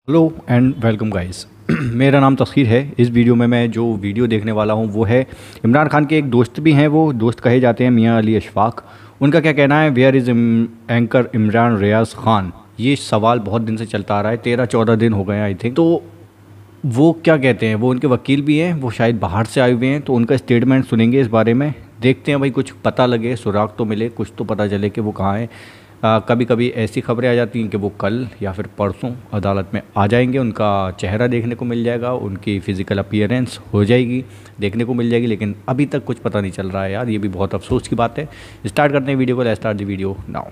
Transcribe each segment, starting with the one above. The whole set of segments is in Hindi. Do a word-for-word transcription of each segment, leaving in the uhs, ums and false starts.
Hello and welcome guys. मेरा नाम तस्खीर है। इस वीडियो में मैं जो वीडियो देखने वाला हूं वो है इमरान खान के एक दोस्त भी हैं, वो दोस्त कहे जाते हैं मियां अली अशफाक। उनका क्या कहना है, where is anchor Imran Riaz Khan. ये सवाल बहुत दिन से चलता आ रहा है, तेरह चौदह दिन हो गए आई थिंक। तो वो क्या कहते हैं, वो उनके वकील भी हैं, वो शायद बाहर से आए हुए हैं, तो उनका स्टेटमेंट सुनेंगे इस बारे में। देखते हैं भाई, कुछ पता लगे, सुराग तो मिले, कुछ तो पता चले कि वो कहाँ हैं। आ, कभी कभी ऐसी खबरें आ जाती हैं कि वो कल या फिर परसों अदालत में आ जाएंगे, उनका चेहरा देखने को मिल जाएगा, उनकी फ़िज़िकल अपीयरेंस हो जाएगी, देखने को मिल जाएगी। लेकिन अभी तक कुछ पता नहीं चल रहा है यार, ये भी बहुत अफसोस की बात है। स्टार्ट करते हैं वीडियो को। Let's start the video now.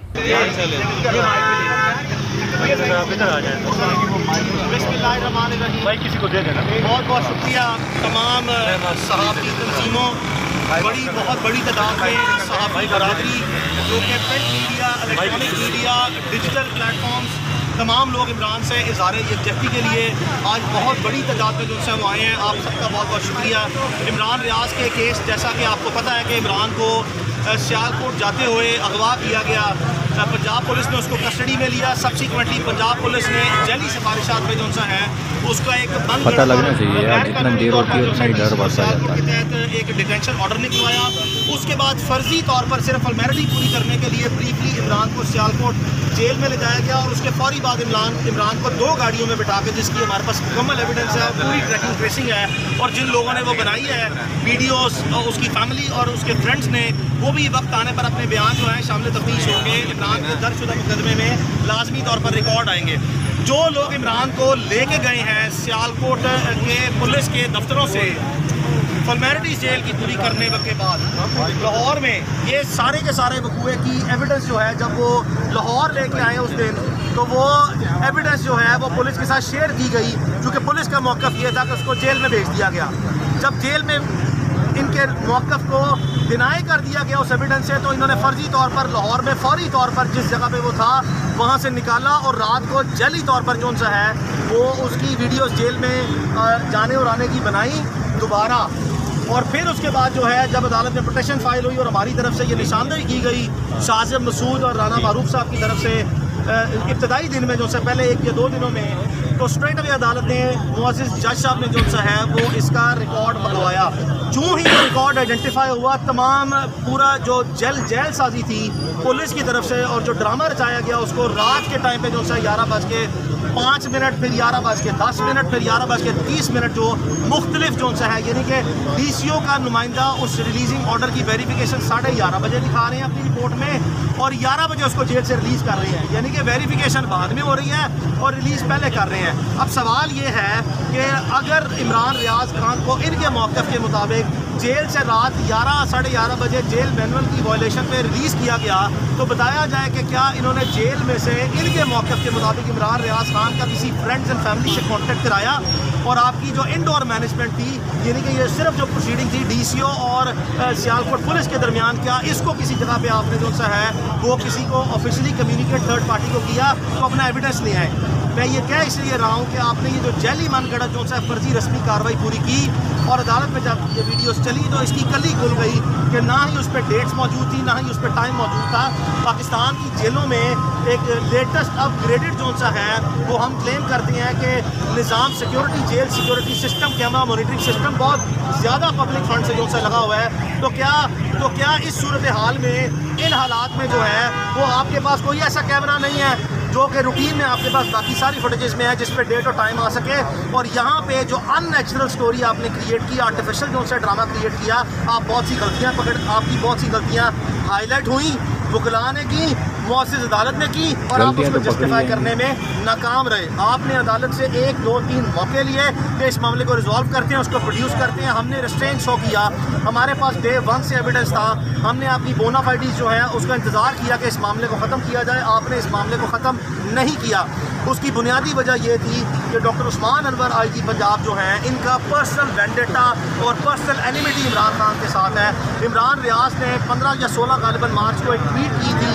भाई किसी को दे देना। बहुत बहुत शुक्रिया तमाम सहाफ़ी तंजीमों, बड़ी बहुत बड़ी तादाद में सहाफ़ी बरादरी, जो कि print media, electronic media, digital platforms, तमाम लोग इमरान से इज़हार यकजहती के लिए आज बहुत बड़ी तादाद में जो से वो आए हैं। आप सबका बहुत बहुत शुक्रिया। इमरान रियाज के केस, जैसा कि आपको पता है कि इमरान को सियालकोट जाते हुए अगवा किया गया, पंजाब पुलिस ने उसको कस्टडी में लिया। सब्सिक्वेंटली पंजाब पुलिस ने जैली सिफारिशात में जो सा है उसका एक बंद पता लगना चाहिए यार, जितना देर होती है उतना ही डर बढ़ता जाता है। के तहत एक डिटेंशन ऑर्डर निकलवाया। उसके बाद फर्जी तौर पर सिर्फ फॉर्मेलिटी पूरी करने के लिए ब्रीफली इमरान को सियालकोट जेल में ले जाया गया, और उसके फौरी बाद इमरान इमरान को दो गाड़ियों में बिठा के, जिसकी हमारे पास मुकम्मल एविडेंस है, पूरी ट्रैकिंग ट्रेसिंग है, और जिन लोगों ने वो बनाई है वीडियोस, उसकी फैमिली और उसके फ्रेंड्स ने, वो भी वक्त आने पर अपने बयान जो है शामिल तफ्तीश होंगे, इमरान के दर्जशुदा मुकदमे में लाजमी तौर पर रिकॉर्ड आएंगे। जो लोग इमरान को लेके गए हैं सियालकोट के पुलिस के दफ्तरों से फॉर्मेलिटीज जेल की पूरी करने के बाद लाहौर में, ये सारे के सारे वकूए की एविडेंस जो है, जब वो लाहौर लेके आए उस दिन, तो वो एविडेंस जो है वो पुलिस के साथ शेयर की गई, क्योंकि पुलिस का मौक़िफ़ ये था कि उसको जेल में भेज दिया गया। जब जेल में इनके मौक़िफ़ को डिनाई कर दिया गया उस एविडेंस से, तो इन्होंने फ़र्जी तौर पर लाहौर में फ़ौरी तौर पर जिस जगह पे वो था वहाँ से निकाला, और रात को जैली तौर पर जो सा है वो उसकी वीडियोस जेल में जाने और आने की बनाई दोबारा। और फिर उसके बाद जो है, जब अदालत में पिटीशन फाइल हुई और हमारी तरफ से ये निशानदेही की गई साजिब मसूद और राना मारूफ साहब की तरफ से इब्तदाई दिन में, जो से पहले एक या दो दिनों में, तो स्ट्रेट अवे अदालत ने, मुअज़्ज़िज़ जज साहब ने जो सा है वो इसका रिकॉर्ड मंगवाया। जो ही रिकॉर्ड आइडेंटिफाई हुआ, तमाम पूरा जो जेल जेल साजी थी पुलिस की तरफ से, और जो ड्रामा रचाया गया उसको रात के टाइम पे जो सा ग्यारह बज के पाँच मिनट, फिर ग्यारह बज के दस मिनट, फिर ग्यारह बज के तीस मिनट, जो मुख्तलिफ जो सा है, यानी कि डी सी ओ का नुमाइंदा उस रिलीजिंग ऑर्डर की वेरिफिकेशन साढ़े ग्यारह बजे दिखा रहे हैं अपनी रिपोर्ट में, और ग्यारह बजे उसको जेल से रिलीज़ कर रहे हैं, यानी कि वेरिफिकेशन बाद में हो रही है और रिलीज़ पहले कर रहे हैं। अब सवाल ये है कि अगर इमरान रियाज खान को इनके मौक़िफ़ के मुताबिक जेल से रात ग्यारह साढ़े ग्यारह बजे जेल मैनुअल की वायलेशन में रिलीज़ किया गया, तो बताया जाए कि क्या इन्होंने जेल में से इनके मौक़िफ़ के मुताबिक इमरान रियाज खान का किसी फ्रेंड्स एंड फैमिली से कॉन्टेक्ट कराया, और आपकी जो इंडोर मैनेजमेंट थी, यानी कि ये सिर्फ जो प्रोसीडिंग थी डी सी ओ और सियालकोट पुलिस के दरमियान, क्या इसको किसी जगह पे आपने जो सा है वो किसी को ऑफिशियली कम्युनिकेट थर्ड पार्टी को किया, तो अपना एविडेंस ले आए। मैं ये कह इसलिए रहा हूँ कि आपने ये जो जैली मनगढ़ंत जो सा फर्जी रस्मी कार्रवाई पूरी की, और अदालत में जब ये वीडियोस चली तो इसकी कली खुल गई कि ना ही उस पर डेट्स मौजूद थी, ना ही उस पर टाइम मौजूद था। पाकिस्तान की जेलों में एक लेटेस्ट अपग्रेडेड जो सा है वो हम क्लेम करते हैं कि निज़ाम security, jail security system, camera monitoring system बहुत ज़्यादा पब्लिक फंड से जो सा लगा हुआ है। तो क्या तो क्या इस सूरत हाल में, इन हालात में जो है वो आपके पास कोई ऐसा कैमरा नहीं है जो कि रूटीन में आपके पास बाकी सारी फुटेजेस में है, जिस पे डेट और टाइम आ सके, और यहाँ पे जो अननेचुरल स्टोरी आपने क्रिएट की, आर्टिफिशियल जो सा ड्रामा क्रिएट किया, आप बहुत सी गलतियाँ पकड़ आपकी बहुत सी गलतियाँ हाईलाइट हुई, वकला ने की, मुअज़्ज़िज़ अदालत ने की, और आप उसको जस्टिफाई करने में नाकाम रहे। आपने अदालत से एक दो तीन मौके लिए कि इस मामले को रिजॉल्व करते हैं, उसको प्रोड्यूस करते हैं। हमने रिस्ट्रेन शो किया, हमारे पास डे वन से एविडेंस था, हमने आपकी बोनाफाइडीज जो है उसका इंतज़ार किया कि इस मामले को ख़त्म किया जाए। आपने इस मामले को ख़त्म नहीं किया। उसकी बुनियादी वजह यह थी कि doctor Usman Anwar I G Punjab जो हैं, इनका पर्सनल वेंडेटा और पर्सनल एनिमिटी इमरान खान के साथ है। इमरान रियाज ने पंद्रह या सोलह गालिबन मार्च को एक ट्वीट की थी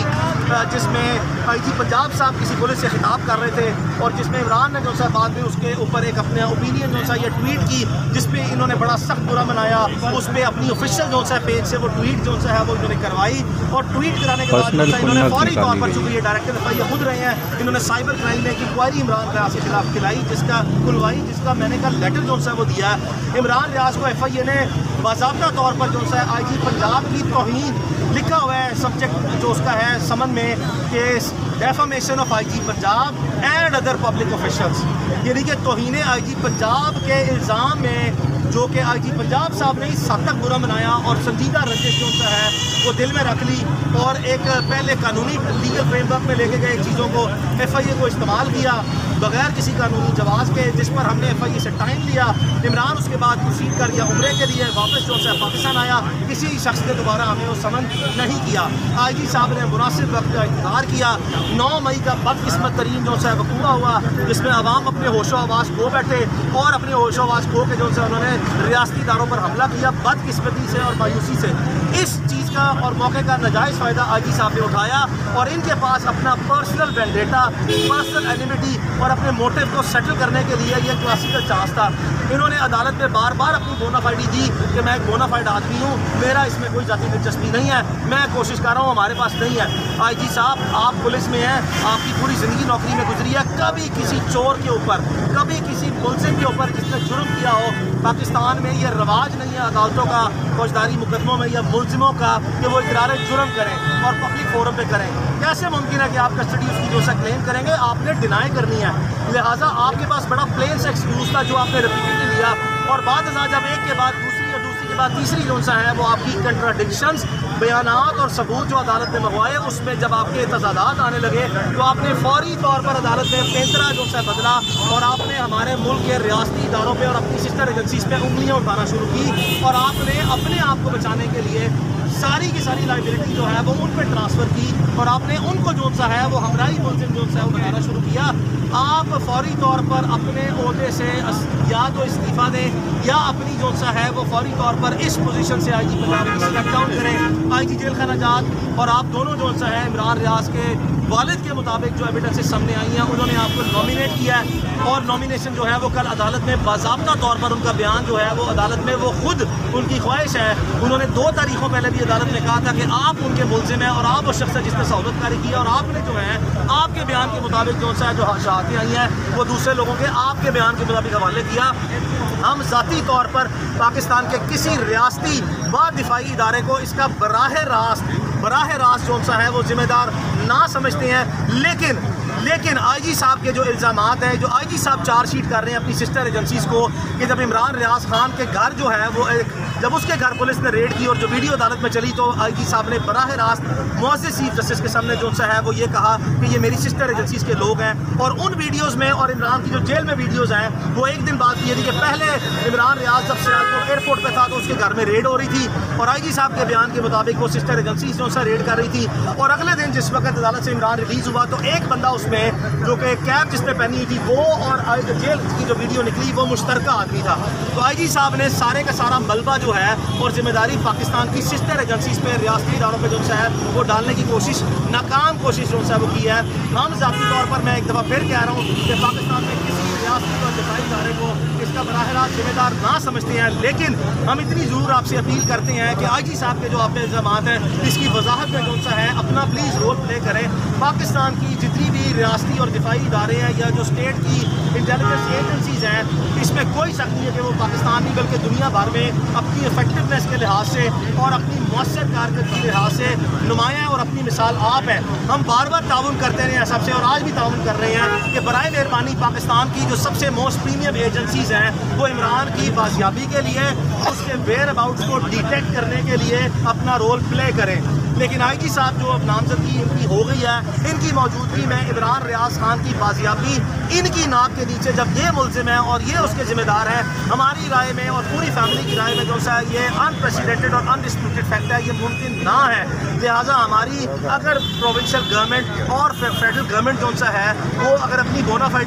जिसमें आई जी पंजाब साहब किसी पुलिस से खिताब कर रहे थे और जिसमें इमरान ने जो सा बाद में उसके ऊपर एक अपने ओपिनियन जो सा ये ट्वीट की जिसपे इन्होंने बड़ा सख्त बुरा मनाया। उस पर अपनी ऑफिशियल जो सा पेज से वो ट्वीट जो सा है वो इन्होंने करवाई और ट्वीट कराने के बाद इन्होंने फौरी तौर पर, चूँकि ये डायरेक्टर एफ आई ए खुद रहे हैं, इन्होंने साइबर क्राइम में एक इंक्वायरी इमरान रियाज के खिलाफ खिलाई जिसका खुलवाई जिसका मैंने कहा लेटर जो सा वो दिया। इमरान रियाज को एफ आई ए ने बाज़ाब्ता तौर पर जो सा आई जी पंजाब की तौहीन लिखा हुआ है सब्जेक्ट जो उसका है समन में कि defamation of I G Punjab and other public officials, यानी कि तौहीन आई जी पंजाब के इल्ज़ाम में जो कि आई जी पंजाब साहब ने इस हद तक बुरा मनाया और संजीदा रंजिश जो सा है वो दिल में रख ली और एक पहले कानूनी लीगल फ्रेमवर्क में लेके गए चीज़ों को एफ आई ए को इस्तेमाल किया बगैर किसी कानूनी जवाब के, जिस पर हमने एफ आई ए से टाइम लिया। इमरान उसके बाद प्रोसीड कर गया उम्रे के लिए, वापस जो है पाकिस्तान आया, किसी शख्स ने दोबारा हमें वो समन नहीं किया। आई जी साहब ने मुनासिब वक्त का इंतजार किया। नौ मई का बदकिस्मत तरीन जो है वकूआ हुआ जिसमें अवाम अपने होशो आवाज़ खो बैठे और अपने होशो आवाज़ खो के जो है उन्होंने रियासती इदारों पर हमला किया बदकिस्मती से और मायूसी से। इस चीज़ का और मौके का नाजायज़ फ़ायदा आई जी साहब ने उठाया और इनके पास अपना पर्सनल वेंडेटा, पर्सनल एनिमिटी और अपने मोटिव को सेटल करने के लिए यह क्लासिकल चांस था। इन्होंने अदालत में बार बार अपनी बोनाफाइडी दी कि मैं एक बोनाफाइड आदमी हूँ, मेरा इसमें कोई जाती दिलचस्पी नहीं है, मैं कोशिश कर रहा हूँ, हमारे पास नहीं है। आई जी साहब आप पुलिस में हैं, आपकी पूरी ज़िंदगी नौकरी में गुजरी है, कभी किसी चोर के ऊपर, कभी किसी मुलजिम के ऊपर जिसने जुर्म किया हो, पाकिस्तान में यह रवाज नहीं है अदालतों का, फौजदारी मुकदमों में या मुलजिमों का कि वो इकरार जुर्म करें और पब्लिक फोरम पे करें। कैसे मुमकिन है कि आप कस्टडी उसकी जो सा क्लेम करेंगे, आपने डिनाई करनी है। लिहाजा आपके पास बड़ा प्लेन से एक्सक्यूज था जो आपने रिपीटेडली लिया और बाद जब एक के बाद दूसरी और दूसरी के बाद तीसरी जो सा है वो आपकी कंट्राडिक्शंस, बयानात और सबूत जो अदालत ने मंगवाए उसमें जब आपके तजादात आने लगे तो आपने फौरी तौर पर अदालत में पैंतरा जो सा बदला और आपने हमारे मुल्क के रियासती इदारों पर और अपनी सिस्टर एजेंसीज पे उंगलियाँ उठाना शुरू की और आपने अपने आप को बचाने के लिए सारी की सारी लाइबिलिटी जो है वो उन पर ट्रांसफ़र की और आपने उनको जो सा है वो हमराही मुलजिम जो सा है वो बनाना शुरू किया। आप फौरी तौर पर अपने ओहदे से या तो इस्तीफ़ा दें या अपनी जो सा है वो फौरी तौर पर इस पोजीशन से आई जी पंजाब को स्टेप डाउन करें, आई जी जेल खाना जात। और आप दोनों जो सा है इमरान रियाज के वालिद के मुताबिक जो एविडेंसेस सामने आई हैं उन्होंने आपको नॉमिनेट किया है और नॉमिनेशन जो है वो कल अदालत में बाज़ाब्ता तौर पर उनका बयान जो है वो अदालत में वो खुद उनकी ख्वाहिश है। उन्होंने दो तारीखों पहले भी अदालत ने कहा था कि आप उनके मुलजिम हैं और आप वो शख्स है जिसने सहूलतकारी की और आपने जो है आपके बयान के मुताबिक जो सा जो शहादतें आई हैं वो दूसरे लोगों के आपके बयान के मुताबिक हवाले किया। हम ज़ाती तौर पर पाकिस्तान के किसी रियासती व दिफाई इदारे को इसका बराह रास्त बराह रास्त जो सा है वो जिम्मेदार ना समझते हैं, लेकिन लेकिन आईजी साहब के जो इल्ज़ामात हैं, जो आईजी साहब चार्जशीट कर रहे हैं अपनी सिस्टर एजेंसीज़ को कि जब इमरान रियाज खान के घर जो है वो एक, जब उसके घर पुलिस ने रेड की और जो वीडियो अदालत में चली तो आईजी साहब ने बराह रास्त मुअज़्ज़िज़ चीफ जस्टिस के सामने जो सा है वो ये कहा कि ये मेरी सिस्टर एजेंसीज़ के लोग हैं। और उन वीडियोज़ में और इमरान की जो जेल में वीडियोज़ हैं वो एक दिन बाद ये थी कि पहले इमरान रियाज जब सियालकोट एयरपोर्ट पर था तो उसके घर में रेड हो रही थी और आईजी साहब के बयान के मुताबिक वो सिस्टर एजेंसीज़ जो सा रेड कर रही थी और अगले दिन जिस वक्त अदालत से इमरान रिलीज़ हुआ तो एक बंदा उसमें जो कि कैब जिसने पहनी हुई थी वो और जेल की जो वीडियो निकली वो मुश्तरका आदमी था। तो आईजी साहब ने सारे का सारा मलबा जो है और जिम्मेदारी पाकिस्तान की सिस्टर एजेंसीज पे रियासती इदारों पे जो है वो डालने की कोशिश, नाकाम कोशिश जो है वो की है। हम ज़ाती तौर पर मैं एक दफ़ा फिर कह रहा हूँ कि पाकिस्तान में किसी रियासती और दिफाई इदारे को इसका बराह रास्त जिम्मेदार ना समझते हैं, लेकिन हम इतनी ज़रूर आपसे अपील करते हैं कि आईजी साहब के जो आप पे इल्ज़ामात हैं इसकी वजाहत में कौन सा है अपना प्लीज़ रोल प्ले करें। पाकिस्तान की जितनी भी रियासती और दिफाई इदारे हैं या जो स्टेट की इंटेलिजेंस एजेंसीज़ हैं इसमें कोई शक नहीं है कि वो पाकिस्तान नहीं बल्कि दुनिया भर में अपनी इफेक्टिवनेस के लिहाज से और अपनी मौसर कारकर्दगी के लिहाज से नुमायाँ और अपनी मिसाल आप है। हम बार बार ताउन करते रहे हैं सबसे और आज भी ताउन कर रहे हैं कि बराए मेहरबानी पाकिस्तान की जो सबसे मोस्ट प्रीमियम एजेंसीज़ हैं वो इमरान की बाजियाबी के लिए उसके वेयर अबाउट्स को डिटेक्ट करने के लिए अपना रोल प्ले करें। लेकिन आईजी साहब जो अब नामजदगी इनकी हो गई है, इनकी मौजूदगी में इमरान रियाज खान की बाजियाबी इनकी नाक के नीचे जब ये मुलजिम है और ये उसके ज़िम्मेदार हैं, हमारी राय में और पूरी फैमिली की राय में जो सा ये अनप्रेसिडेंटेड और अनडिस्प्यूटेड फैक्ट है, ये मुमकिन ना है। लिहाजा हमारी अगर प्रोविंशियल गवर्नमेंट और फेडरल गवर्नमेंट जो सा है वो अगर अपनी बोनाफाइडी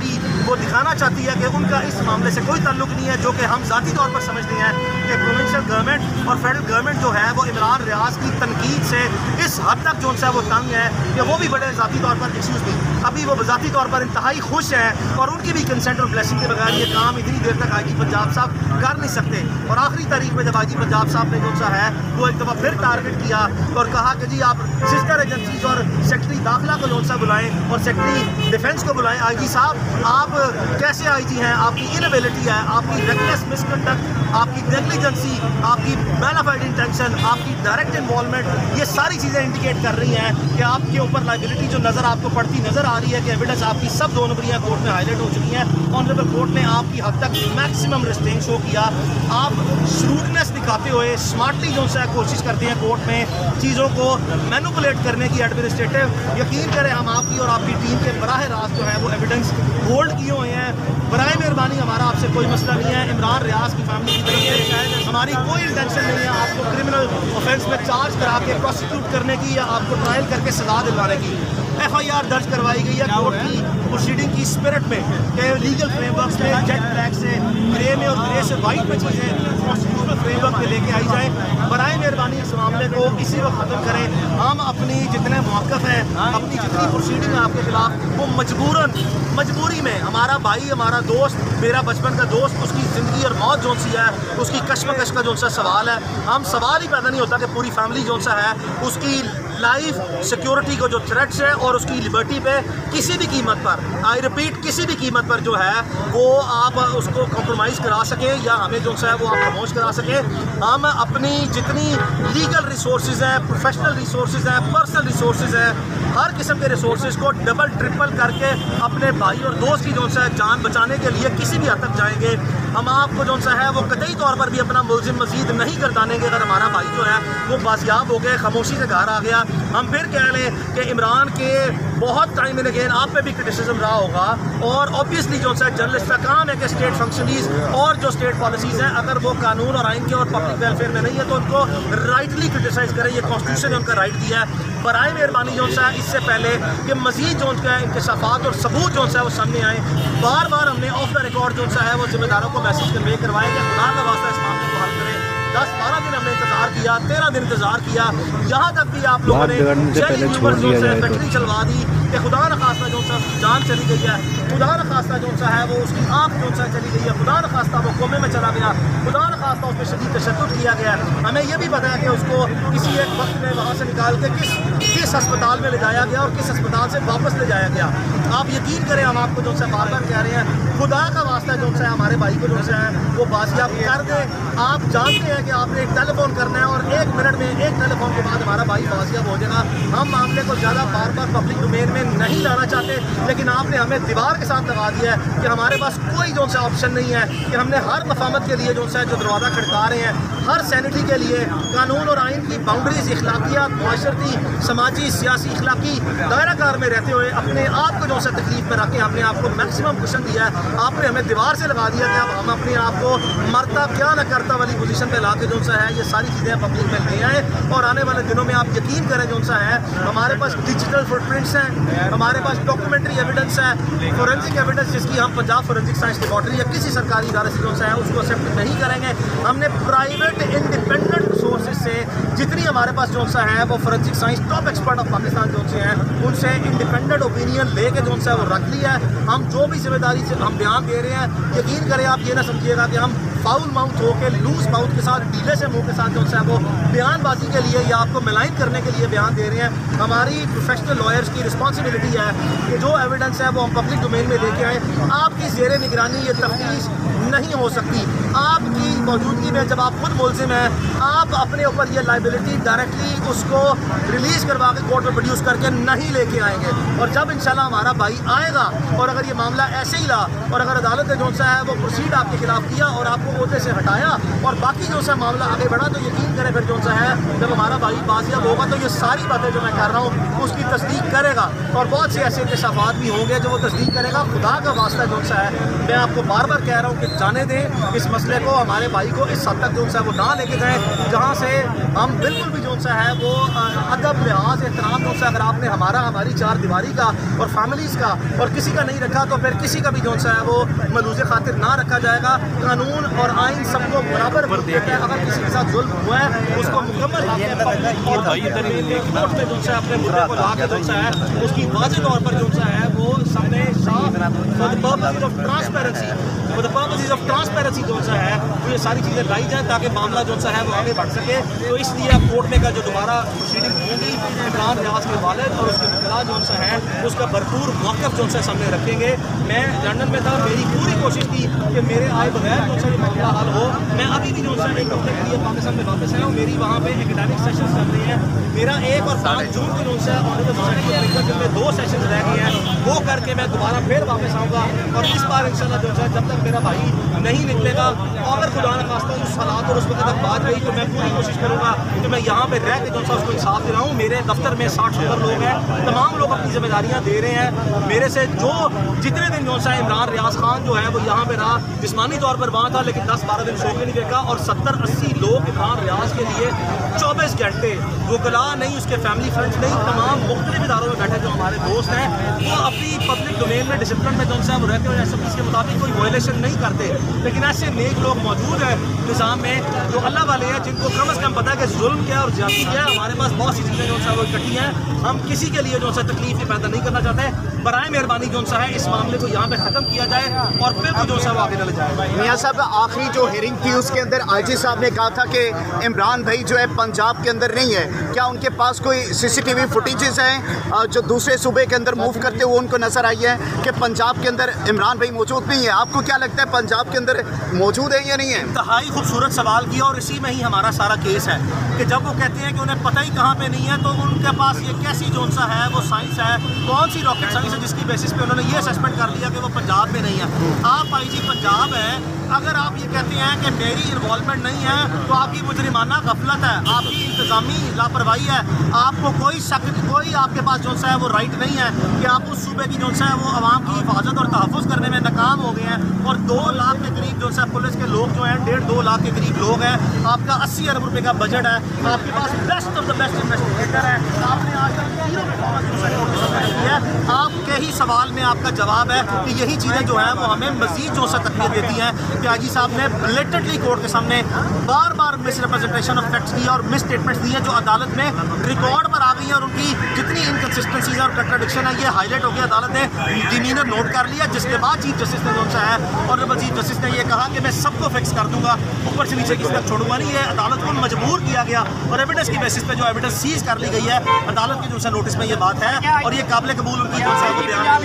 वो दिखाना चाहती है कि उनका इस मामले से कोई ताल्लुक नहीं है, जो कि हम ज़ाती तौर पर समझते हैं कि प्रोविंशियल गवर्नमेंट और फेडरल गवर्नमेंट जो है वो इमरान रियाज की तनकीद से इस हद तक जो है वो तंग है कि वो भी बड़े ज़ाती तौर पर इश्यूज़ भी अभी वो ज़ाती तौर पर इंतहाई खुश हैं और उनकी भी कंसेंट और ब्लेसिंग के बगैर ये काम इतनी देर तक आई जी पंजाब साहब कर नहीं सकते। और आखिरी तारीख में जब आई जी पंजाब साहब ने जो सा है वो एक दफ़ा फिर टारगेट किया और कहा कि जी आप सिस्टर एजेंसीज और सेक्रेटरी दाखिला को जो सा बुलाएं और सेक्रेटरी डिफेंस को बुलाएं। आई जी साहब आप कैसे आई जी हैं, आपकी इनएबिलिटी है, आपकी रेकलेस मिसकंडक्ट, आपकी नेग्लिजेंसी, आपकी मैनिफेस्टेड इंटेंशन, आपकी डायरेक्ट इन्वॉल्वमेंट, ये सारी चीज़ें इंडिकेट कर रही हैं कि आपके ऊपर लाइबिलिटी जो नज़र आपको पड़ती नज़र आ रही है कि एविडेंस आपकी सब दो नंबरियाँ कोर्ट में हाईलाइट हो चुकी हैं। ऑनरेबल कोर्ट ने आपकी हद तक मैक्सिमम रिस्ट्रेंट शो किया। आप श्रूडनेस दिखाते हुए स्मार्टली जो है कोशिश करते हैं कोर्ट में चीज़ों को मैनिपुलेट करने की एडमिनिस्ट्रेटिव। यकीन करें हम आपकी और आपकी टीम के बराह रास्त जो है वो एविडेंस होल्ड किए हुए हैं। बराए मेहरबानी हमारा आपसे कोई मसला नहीं है। इमरान रियाज की फैमिली की तरफ से हमारी कोई इंटेंशन नहीं है आपको क्रिमिनल ऑफेंस में चार्ज करा के प्रोसिक्यूट करने की या आपको ट्रायल करके सजा दिलवाने की। एफ आई आर दर्ज करवाई गई है कोर्ट की प्रोसीडिंग की स्पिरिट में कि लीगल फ्रेमवर्क में जेट ब्लैक से ग्रे में और ग्रे से वाइट में चीज़ें कॉन्स्टिट्यूशनल फ्रेमवर्क में लेके आई जाए। बराए मेहरबानी इस मामले को इसी वक्त ख़त्म करें। हम अपनी जितने मौक़िफ़ हैं, अपनी जितनी प्रोसीडिंग है आपके खिलाफ, वो मजबूरन मजबूरी में हमारा भाई, हमारा दोस्त, मेरा बचपन का दोस्त, उसकी ज़िंदगी और मौत जो सी है उसकी कश्मकश का जो सा सवाल है। हम सवाल ही पैदा नहीं होता कि पूरी फैमिली जो सा है उसकी लाइफ सिक्योरिटी को जो थ्रेट्स है और उसकी लिबर्टी पे किसी भी कीमत पर, आई रिपीट किसी भी कीमत पर जो है वो आप उसको कॉम्प्रोमाइज़ करा सकें या हमें जो है वो आप खामोश करा सकें। हम अपनी जितनी लीगल रिसोर्सेज हैं, प्रोफेशनल रिसोर्सेज हैं, पर्सनल रिसोर्सेज हैं, हर किस्म के रिसोर्सेज को डबल ट्रिपल करके अपने भाई और दोस्त की जो है जान बचाने के लिए किसी भी हद तक जाएंगे। हम आपको जो सा है वो कतई तौर पर भी अपना मुलजिम मजीद नहीं गर्दानेंगे। अगर हमारा भाई जो है वो बाजियाब हो गए, खामोशी से घर आ गया, हम फिर कह लें कि इमरान के बहुत टाइम इन अगेन आप पे भी क्रिटिसिज्म रहा होगा और ऑब्वियसली जो है जर्नलिस्ट का काम है कि स्टेट फंक्शनरीज और जो स्टेट पॉलिसीज़ हैं अगर वो कानून और आइन के और पब्लिक वेलफेयर में नहीं है तो उनको राइटली क्रिटिसाइज़ करें। ये कॉन्स्टिट्यूशन ने उनका राइट दिया है। बराए मेहरबानी जो है इससे पहले कि मजीद जो उनका इंकशाफात और सबूत जो है वो सामने आए, बार बार हमने ऑफ द रिकॉर्ड जो है वो जिम्मेदारों को मैसेज कन्वे करवाया कि खुदा का वास्ता इस मामले को हल करें। दस बारह दिन हमने इंतजार किया, तेरह दिन इंतजार किया, यहाँ तक भी आप लोगों ने फैक्ट्री चलवा दी कि खुदा न खास्ता जो सा जान चली गई है, खुदा न खास्ता जो सा है वो उसकी आँख जो सा चली गई है, खुदा न खास्ता वो कोमे में चला गया, खुदा न खास्ता उस पर शदीद तशद्दुद किया गया। हमें यह भी पता है कि उसको किसी एक वक्त में वहाँ से निकाल के किस किस अस्पताल में ले जाया गया और किस अस्पताल से वापस ले जाया गया। आप यकीन करें हम आपको जो है बार बार कह रहे हैं खुदा का वास्ता जो है हमारे भाई को जो है वो बाजियाब कर दें। आप जानते हैं कि आपने एक टेलीफोन करना है और एक मिनट में एक टेलीफोन के बाद हमारा भाई बाजियाब हो जाएगा। हम मामले को ज़्यादा बार बार पब्लिक डोमेन में नहीं लाना चाहते, लेकिन आपने हमें दीवार के साथ लगा दिया है कि हमारे पास कोई जो सा ऑप्शन नहीं है कि हमने हर मफामत के लिए जो है जो दरवाज़ा खड़का रहे हैं, हर सैनिटी के लिए कानून और आइन की बाउंड्रीज, इखलाकियात, माशरती, समाजी, सियासी, इखलाकी दायरा कार में रहते हुए अपने आप को जो है तकलीफ में रख के हमने आपको मैक्सिमम क्वेश्चन दिया है। आपने हमें दीवार से लगा दिया कि अब हम अपने आप को मरता क्या न करता वाली पोजीशन पे ला के जो सा है ये सारी चीज़ें पब्लिक में ले आए। और आने वाले दिनों में आप यकीन करें जो सा है हमारे पास डिजिटल फुटप्रिंट्स हैं, हमारे पास डॉक्यूमेंट्री एविडेंस है, फोरेंसिक एविडेंस जिसकी हम पंजाब फोरेंसिक साइंस लेबॉर्ट्री या किसी सरकारी इदारे से जो सा है उसको एक्सेप्ट नहीं करेंगे। हमने प्राइवेट इंडिपेंडेंट सोर्सेज से जितनी हमारे पास जो सा है वो forensic science top expert of Pakistan जो से हैं उनसे इंडिपेंडेंट ओपिनियन लेके जो सा है वो रख लिया है। हम जो भी जिम्मेदारी से हम बयान दे रहे हैं, यकीन करें आप ये ना समझिएगा कि हम फाउल माउथ होकर लूज माउथ के साथ ढीले से मुंह के साथ जो है वो बयानबाजी के लिए या आपको मिलाइन करने के लिए बयान दे रहे हैं। हमारी प्रोफेशनल लॉयर्स की रिस्पॉन्सिबिलिटी है कि जो एविडेंस है वो हम पब्लिक डोमेन में लेके आए। आपकी ज़ेरे निगरानी ये तफ्तीश नहीं हो सकती। आपकी मौजूदगी में जब आप खुद मुलजिम हैं, आप अपने ऊपर ये लाइबिलिटी डायरेक्टली उसको रिलीज़ करवा के कोर्ट में प्रोड्यूस करके नहीं लेके आएंगे। और जब इंशाल्लाह हमारा भाई आएगा और अगर ये मामला ऐसे ही रहा और अगर अदालत ने जो सा है वो प्रोसीड आपके खिलाफ किया और आपको को ओहदे से हटाया और बाकी जो सा मामला आगे बढ़ा, तो यकीन करें फिर जो सा है जब हमारा भाई बाजियाब होगा तो ये सारी बातें जो मैं कर रहा हूँ उसकी तस्दीक करेगा और बहुत से ऐसे इंकशाफात भी होंगे जो वो तस्दीक करेगा। खुदा का वास्ता जो सा है मैं आपको बार बार कह रहा हूँ कि जाने दें इस मसले को, हमारे भाई को इस हद तक जो सा वो ना लेके जाए जहाँ से हम बिल्कुल भी जो सा है वो अदब लिहाज एहतराम जो सा अगर आपने हमारा हमारी चार दीवारी का और फैमिलीज़ का और किसी का नहीं रखा तो फिर किसी का भी जो सा है वो मलूज़ खातिर ना रखा जाएगा। कानून और आइन सबको बराबर देता है। अगर किसी के साथ जुल्म हुआ है उसको मुकम्मल कोर्ट में जो सा अपने मुद्दे को ला के जो सा है उसकी वाज़ेह तौर पर जो सा है वो सामने साफ for the purpose of transparency for the purpose of transparency जो सा है वो ये सारी चीज़ें लाई जाए ताकि मामला जो सा है वो आगे बढ़ सके। तो इसलिए अब कोर्ट में का जो दोबारा प्रोसीडिंग होगी इमरान रियाज के वालिद और उसके वकील जो सा है उसका भरपूर मौक़िफ़ जो सा सामने रखेंगे। मैं लंदन में था, मेरी पूरी कोशिश थी कि मेरे आए बगैर जो सा ये मामला हल हो। मैं अभी भी जो सा एक हफ्ते के लिए पाकिस्तान में वापस आया हूँ। मेरी वहाँ पे एकेडमिक सेशंस चल रही हैं। मेरा एक और पाँच जून को जो सा जिनमें दो सेशन रह गए हैं वो करके मैं दोबारा फिर वापस आऊँगा और इस बार इंशाल्लाह जो है जब तक मेरा भाई नहीं निकलेगा अगर खुदा न खास्ता उस हालात और उस वक्त तक बात गई तो मैं पूरी कोशिश करूँगा कि मैं यहाँ पे रह के जो सा उसको इंसाफ दिलाऊँ। मेरे दफ्तर में साठ सत्तर लोग हैं, तमाम लोग अपनी जिम्मेदारियाँ दे रहे हैं। मेरे से जो जितने दिन जो सा इमरान रियाज खान जो है वो यहाँ पे रहा, जिस्मानी तौर पर वहाँ था लेकिन दस बारह दिन शो के नहीं देखा और सत्तर अस्सी लोग इमरान रियाज के लिए चौबीस घंटे वकला नहीं, उसके फैमिली फ्रेंड्स नहीं, तमाम मुख्तलिफ इदारों में बैठे जो हमारे दोस्त हैं वो अपनी पब्लिक डोमेन में डिसिप्लिन में जो सा वो रहते हैं और इसके मुताबिक कोई वायलेशन नहीं करते। लेकिन ऐसे नेक लोग मौजूद हैं निज़ाम में जो अल्लाह वाले हैं जिनको कम अज़ कम पता है कि जुल्म क्या और ज्यादती क्या है। हमारे पास बहुत सी चीज़ें जो सा वो इकट्ठी हैं, हम किसी के लिए जो सा तकलीफ पैदा नहीं करना चाहते। बराए मेहरबानी जो सा है इस मामले को यहाँ पे ख़त्म किया जाए और फिर वो जो सा वो आगे न ले जाए। मियाँ साहब आखिरी जो हियरिंग थी उसके अंदर आईजी साहब ने कहा था कि इमरान भाई जो है पंजाब के अंदर नहीं है। क्या उनके पास कोई सीसीटीवी फुटेजेस हैं जो दूसरे सूबे के अंदर मूव करते हुए उनको नजर आई है कि पंजाब के अंदर इमरान भाई मौजूद नहीं है? आपको क्या लगता है पंजाब के अंदर मौजूद है या नहीं है? इंतहाई खूबसूरत सवाल किया और इसी में ही हमारा सारा केस है कि जब वो कहते हैं कि उन्हें पता ही कहाँ पे नहीं है तो उनके पास ये कैसी जोन सा है वो साइंस है, कौन सी रॉकेट साइंस है जिसकी बेसिस पे उन्होंने ये असेसमेंट कर लिया कि वो पंजाब में नहीं है। आप आई जी पंजाब है, अगर आप ये कहते हैं कि मेरी इन्वॉल्वमेंट नहीं है तो आपकी मुजरिमाना गफलत है, आपकी इंतजामी लापरवाही है। आपको कोई शक कोई आपके पास जो सा है वो राइट नहीं है कि आप उस सूबे की जो सा है वो आवाम की हिफाजत और तहफ़्फ़ुज़ करने में नाकाम हो गए हैं और दो लाख के करीब जो सा पुलिस के लोग जो हैं डेढ़ दो लाख के करीब लोग हैं। आपका अस्सी अरब रुपये का बजट है, आपके पास best of the best investigator है, आपने आज तक जीरो परफॉर्मेंस की है। आपके ही सवाल में आपका जवाब है कि यही चीज़ें जो हैं वो हमें मज़ीद जो सा तकलीफ देती हैं कि आईजी साहब ने ब्लेटेंटली कोर्ट के सामने बार बार मिस रिप्रेजेंटेशन ऑफ फैक्ट्स दी और मिस स्टेटमेंट्स दी हैं जो अदालत में रिकॉर्ड पर आ गई हैं और उनकी जितनी इनकन्सिस्टेंसीज और कंट्राडिक्शन है ये हाईलाइट हो गया। अदालत ने डिमीनर नोट कर लिया जिसके बाद चीफ जस्टिस ने जो सा है और चीफ जस्टिस ने ये कहा कि मैं सबको फिक्स कर दूंगा, ऊपर से नीचे किसी तक छोड़ूंगा नहीं। है अदालत को मजबूर किया गया और एविडेंस की बेसिस पे जो एविडेंस सीज कर ली गई है अदालत के जो सा नोटिस में ये बात है और ये काबिल कबूल उनकी जो सा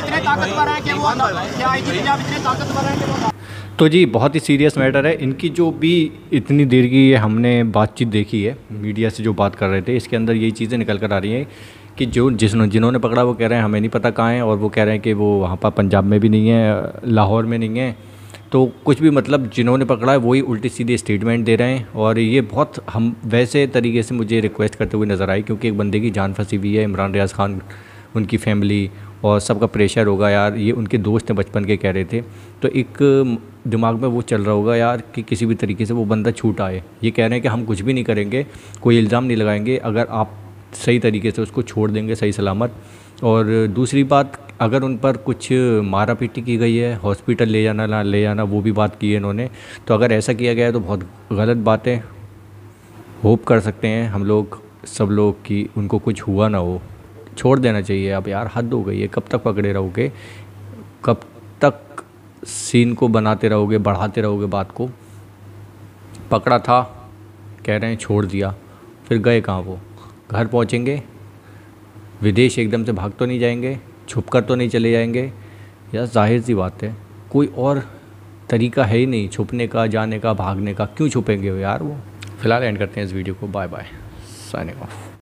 बयान। तो जी बहुत ही सीरियस मैटर है। इनकी जो भी इतनी देर की ये हमने बातचीत देखी है मीडिया से जो बात कर रहे थे इसके अंदर यही चीज़ें निकल कर आ रही हैं कि जो जिसने जिन्होंने पकड़ा वो कह रहे हैं हमें नहीं पता कहाँ है और वो कह रहे हैं कि वो वहाँ पर पंजाब में भी नहीं है, लाहौर में नहीं है। तो कुछ भी मतलब जिन्होंने पकड़ा है वही उल्टी सीधे स्टेटमेंट दे रहे हैं और ये बहुत हम वैसे तरीके से मुझे रिक्वेस्ट करते हुए नज़र आई क्योंकि एक बंदे की जान फंसी हुई है, इमरान रियाज खान, उनकी फैमिली और सबका प्रेशर होगा यार। ये उनके दोस्त हैं बचपन के कह रहे थे तो एक दिमाग में वो चल रहा होगा यार कि किसी भी तरीके से वो बंदा छूट आए। ये कह रहे हैं कि हम कुछ भी नहीं करेंगे, कोई इल्ज़ाम नहीं लगाएंगे अगर आप सही तरीके से उसको छोड़ देंगे सही सलामत। और दूसरी बात अगर उन पर कुछ मारा पीटी की गई है, हॉस्पिटल ले जाना ना ले जाना वो भी बात की है इन्होंने। तो अगर ऐसा किया गया है तो बहुत गलत बात है। होप कर सकते हैं हम लोग सब लोग कि उनको कुछ हुआ ना हो, छोड़ देना चाहिए। अब यार हद हो गई है, कब तक पकड़े रहोगे, कब तक सीन को बनाते रहोगे, बढ़ाते रहोगे बात को। पकड़ा था कह रहे हैं छोड़ दिया, फिर गए कहाँ वो? घर पहुँचेंगे, विदेश एकदम से भाग तो नहीं जाएंगे, छुप कर तो नहीं चले जाएंगे? यार जाहिर सी बात है कोई और तरीका है ही नहीं छुपने का, जाने का, भागने का। क्यों छुपेंगे यार वो? फ़िलहाल एंड करते हैं इस वीडियो को। Bye bye, signing of.